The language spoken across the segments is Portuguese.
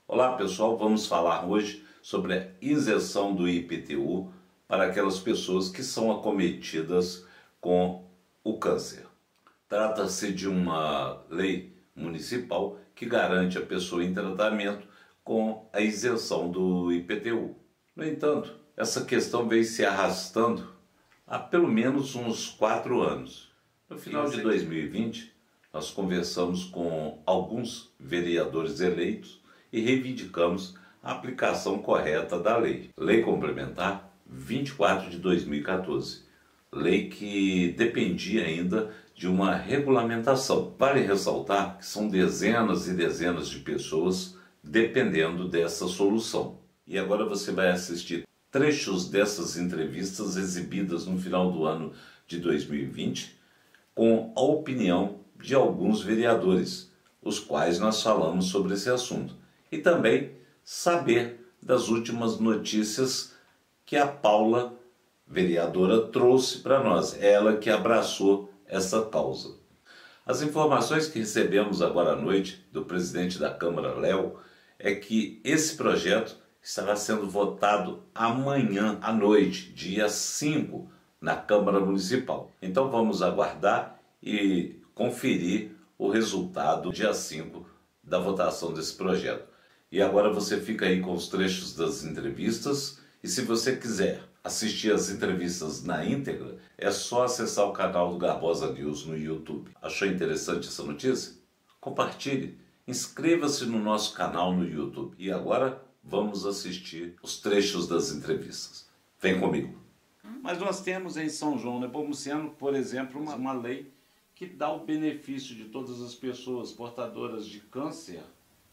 Olá pessoal, vamos falar hoje sobre a isenção do IPTU para aquelas pessoas que são acometidas com o câncer. Trata-se de uma lei municipal que garante a pessoa em tratamento com a isenção do IPTU. No entanto, essa questão vem se arrastando há pelo menos uns 4 anos. No final de 2020, nós conversamos com alguns vereadores eleitos e reivindicamos a aplicação correta da lei. Lei Complementar 24 de 2014. Lei que dependia ainda de uma regulamentação. Vale ressaltar que são dezenas e dezenas de pessoas dependendo dessa solução. E agora você vai assistir trechos dessas entrevistas exibidas no final do ano de 2020 com a opinião de alguns vereadores, os quais nós falamos sobre esse assunto. E também saber das últimas notícias que a Paula, vereadora, trouxe para nós, ela que abraçou essa causa. As informações que recebemos agora à noite do presidente da Câmara, Léo, é que esse projeto estará sendo votado amanhã à noite, dia 5, na Câmara Municipal. Então vamos aguardar e conferir o resultado dia 5 da votação desse projeto. E agora você fica aí com os trechos das entrevistas e se você quiser assistir as entrevistas na íntegra, é só acessar o canal do Garbosa News no YouTube. Achou interessante essa notícia? Compartilhe, inscreva-se no nosso canal no YouTube. E agora vamos assistir os trechos das entrevistas. Vem comigo. Mas nós temos em São João Nepomuceno, por exemplo, uma lei que dá o benefício de todas as pessoas portadoras de câncer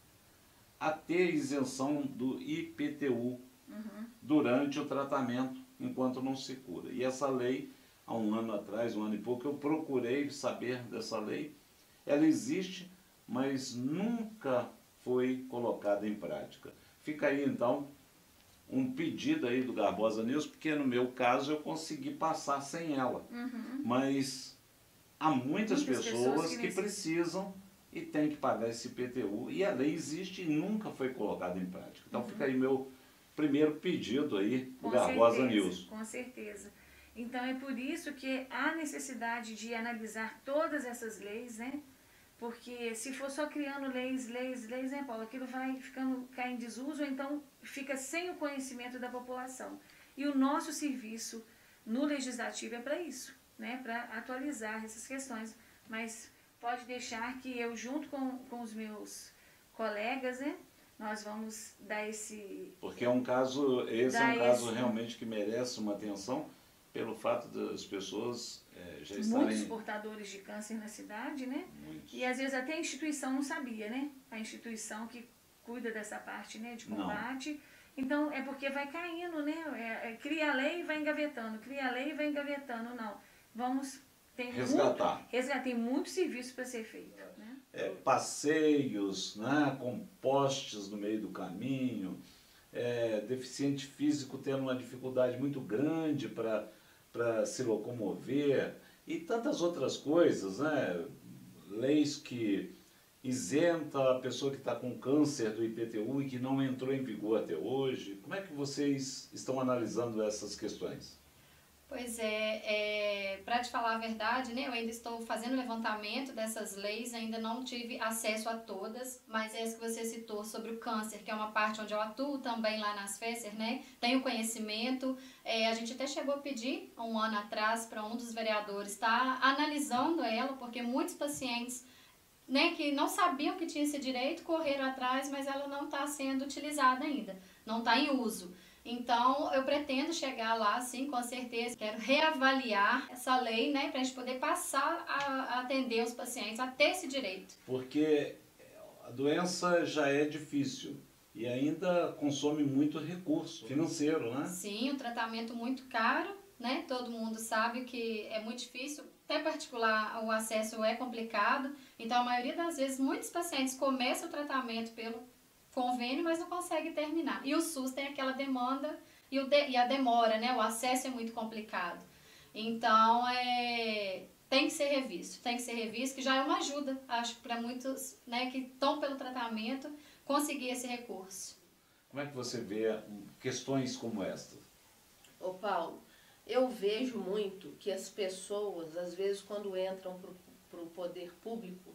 a ter isenção do IPTU durante o tratamento, enquanto não se cura. E essa lei, há um ano atrás, um ano e pouco, eu procurei saber dessa lei. Ela existe, mas nunca foi colocada em prática. Fica aí, então, um pedido aí do Garbosa News, porque no meu caso eu consegui passar sem ela. Mas há muitas pessoas que precisam e têm que pagar esse IPTU. E a lei existe e nunca foi colocada em prática. Então fica aí meu primeiro pedido aí do Garbosa News. Com certeza. Então é por isso que há necessidade de analisar todas essas leis, né? Porque se for só criando leis, né, Paulo? Aquilo vai cair em desuso, ou então fica sem o conhecimento da população. E o nosso serviço no Legislativo é para isso, né? Para atualizar essas questões. Mas pode deixar que eu, junto com os meus colegas, né? Nós vamos dar esse... Porque é um caso, esse é um caso realmente que merece uma atenção pelo fato das pessoas já estarem... Muitos portadores de câncer na cidade, né? Muitos. E às vezes até a instituição não sabia, né? A instituição que cuida dessa parte, né, de combate. Não. Então é porque vai caindo, né? Cria a lei e vai engavetando, cria a lei e vai engavetando. Não, vamos... resgatar. Tem muito serviço para ser feito, né? Passeios, né, com postes no meio do caminho, deficiente físico tendo uma dificuldade muito grande para se locomover e tantas outras coisas, né? Leis que isenta a pessoa que está com câncer do IPTU e que não entrou em vigor até hoje. Como é que vocês estão analisando essas questões? Pois para te falar a verdade, né, eu ainda estou fazendo levantamento dessas leis, ainda não tive acesso a todas, mas essa que você citou sobre o câncer, que é uma parte onde eu atuo também lá nas FESER, né, tenho conhecimento, a gente até chegou a pedir, há um ano atrás, para um dos vereadores estar analisando ela, porque muitos pacientes, né, que não sabiam que tinha esse direito, correram atrás, mas ela não está sendo utilizada ainda, não está em uso. Então, eu pretendo chegar lá, sim, com certeza. Quero reavaliar essa lei, né, para a gente poder passar a atender os pacientes, a ter esse direito. Porque a doença já é difícil e ainda consome muito recurso financeiro, né? Sim, um tratamento muito caro, né? Todo mundo sabe que é muito difícil. Até particular, o acesso é complicado. Então, a maioria das vezes, muitos pacientes começam o tratamento pelo convênio, mas não consegue terminar. E o SUS tem aquela demanda e a demora, né? O acesso é muito complicado. Então, tem que ser revisto, que já é uma ajuda, acho, para muitos, né, que estão pelo tratamento, conseguir esse recurso. Como é que você vê questões como esta? Ô Paulo, eu vejo muito que as pessoas, às vezes, quando entram para o poder público,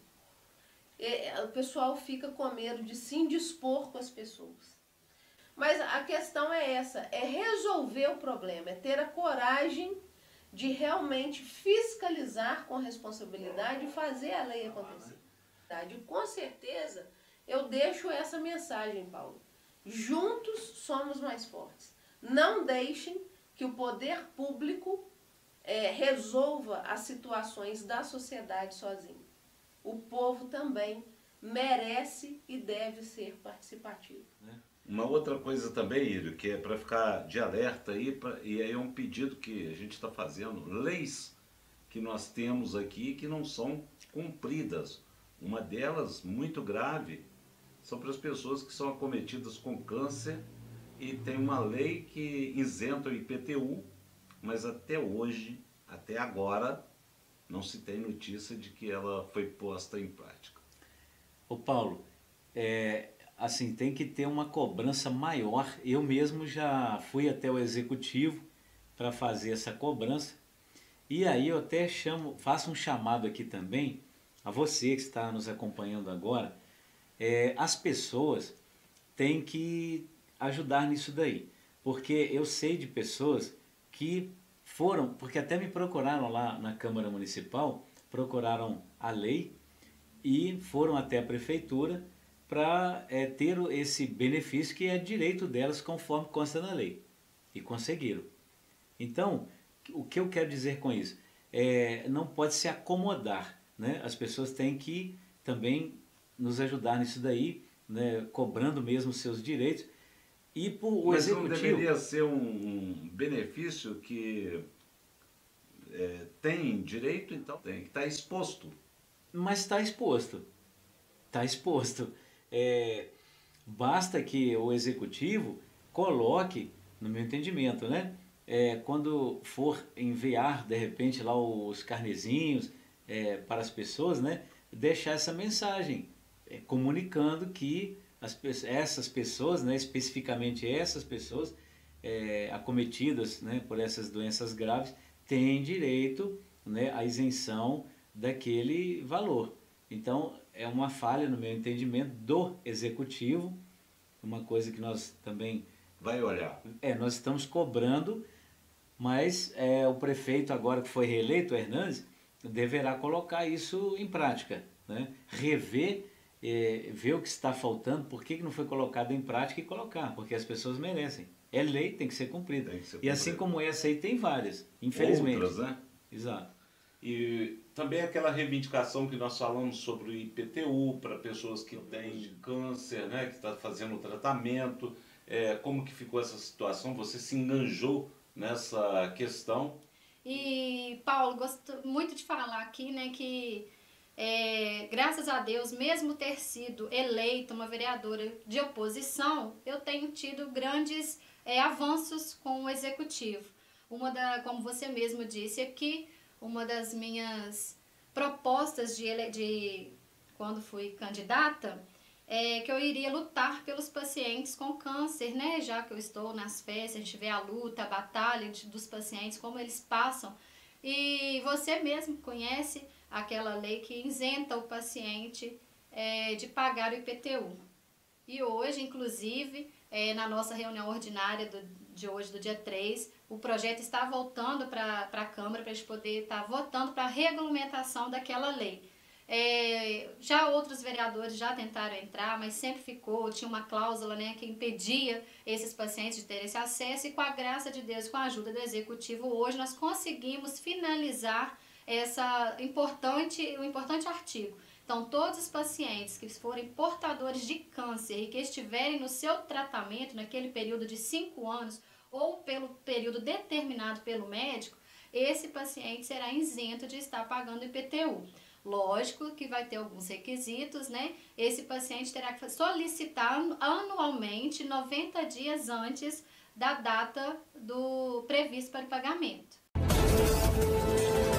o pessoal fica com medo de se indispor com as pessoas. Mas a questão é essa, é resolver o problema, é ter a coragem de realmente fiscalizar com responsabilidade e fazer a lei acontecer. Com certeza, eu deixo essa mensagem, Paulo. Juntos somos mais fortes. Não deixem que o poder público resolva as situações da sociedade sozinho. O povo também merece e deve ser participativo. Uma outra coisa também, Írio, que é para ficar de alerta aí, e aí é um pedido que a gente está fazendo, leis que nós temos aqui que não são cumpridas. Uma delas, muito grave, são para as pessoas que são acometidas com câncer, e tem uma lei que isenta o IPTU, mas até hoje, até agora, não se tem notícia de que ela foi posta em prática. Ô Paulo, assim, tem que ter uma cobrança maior. Eu mesmo já fui até o executivo para fazer essa cobrança, e aí eu até faço um chamado aqui também a você que está nos acompanhando agora. As pessoas têm que ajudar nisso daí, porque eu sei de pessoas que foram, porque até me procuraram lá na Câmara Municipal, procuraram a lei e foram até a prefeitura para ter esse benefício que é direito delas conforme consta na lei, e conseguiram. Então, o que eu quero dizer com isso? Não pode se acomodar, né? As pessoas têm que também nos ajudar nisso daí, né? Cobrando mesmo seus direitos. E o Mas executivo... não deveria ser um benefício que tem direito, então tem que estar exposto. Mas está exposto. Está exposto. Basta que o executivo coloque, no meu entendimento, né? Quando for enviar, de repente, lá os carnezinhos para as pessoas, né? Deixar essa mensagem, comunicando que essas pessoas, né? Especificamente essas pessoas acometidas, né? Por essas doenças graves, têm direito, né? À isenção daquele valor. Então, é uma falha, no meu entendimento, do executivo, uma coisa que nós também... Vai olhar. Nós estamos cobrando, mas o prefeito agora que foi reeleito, o Hernandes, deverá colocar isso em prática, né? Rever, ver o que está faltando, por que não foi colocado em prática e colocar, porque as pessoas merecem. É lei, tem que ser cumprida. Tem que ser E assim como essa aí tem várias, infelizmente. Outras, né? Exato. E também aquela reivindicação que nós falamos sobre o IPTU para pessoas que têm câncer, né, que estão fazendo o tratamento. Como que ficou essa situação? Você se enganjou nessa questão? E, Paulo, gosto muito de falar aqui, né, que graças a Deus, mesmo ter sido eleita uma vereadora de oposição, eu tenho tido grandes avanços com o executivo. Como você mesmo disse aqui, uma das minhas propostas de quando fui candidata que eu iria lutar pelos pacientes com câncer, né? Já que eu estou nas festas, a gente vê a luta, a batalha dos pacientes, como eles passam. E você mesmo conhece aquela lei que isenta o paciente de pagar o IPTU. E hoje, inclusive, na nossa reunião ordinária de hoje, do dia 3, o projeto está voltando para a Câmara para a gente poder estar votando para a regulamentação daquela lei. Já outros vereadores já tentaram entrar, mas sempre tinha uma cláusula, né, que impedia esses pacientes de terem esse acesso, e com a graça de Deus, com a ajuda do Executivo, hoje nós conseguimos finalizar o importante artigo. Então, todos os pacientes que forem portadores de câncer e que estiverem no seu tratamento naquele período de 5 anos ou pelo período determinado pelo médico, esse paciente será isento de estar pagando IPTU. Lógico que vai ter alguns requisitos, né? Esse paciente terá que solicitar anualmente 90 dias antes da data prevista para o pagamento.